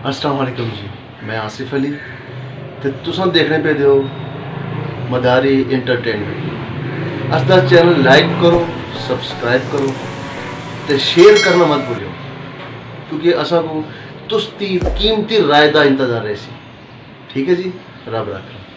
अस्सलाम वालेकुम जी, मैं आसिफ अली ते तुसां देखने पे दियो मदारी एंटरटेनमेंट। अस चैनल लाइक करो, सब्सक्राइब करो ते शेयर करना मत भूलियो, क्योंकि असा को तुस्ती कीमती राय का इंतजार रहे सी। ठीक है जी, रब रख।